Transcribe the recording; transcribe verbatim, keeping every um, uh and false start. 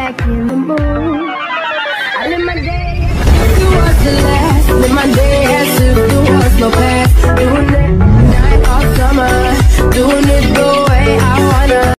back in the mood. I live my day as if it was the last. Live my day as if there was no past.